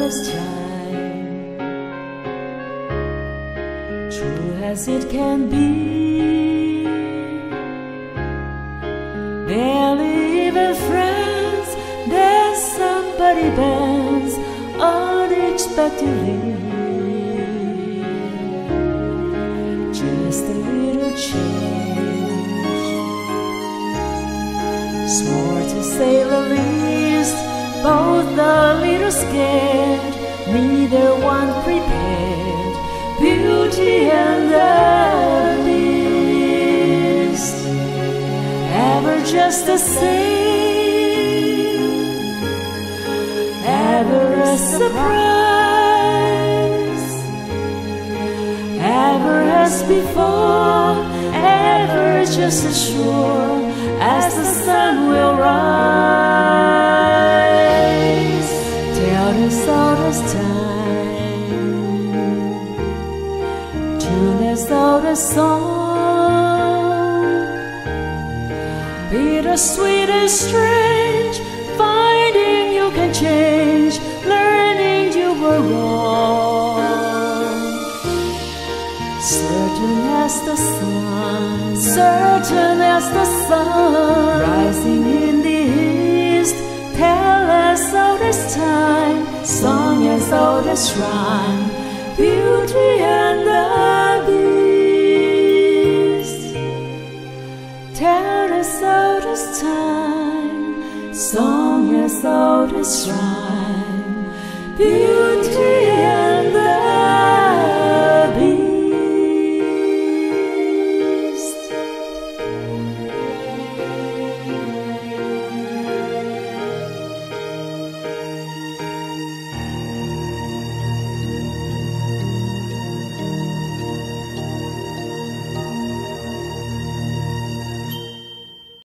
oldest time, true as it can be. Barely even friends, there's somebody bends unexpectedly. Just a little change, small to say the least, both a little scared, neither one prepared. Beauty and the Beast, ever just the same, ever a surprise, ever as before, ever just as sure as the sun will rise. Tell us all this time, tune as old as song, bittersweet and strange, finding you can change, learning you were wrong. Certain as the sun, certain as the sun, rising in the east, tell as old as time, song as old as rhyme, beauty and the Beast. Tell as old as time, song as old as rhyme, beauty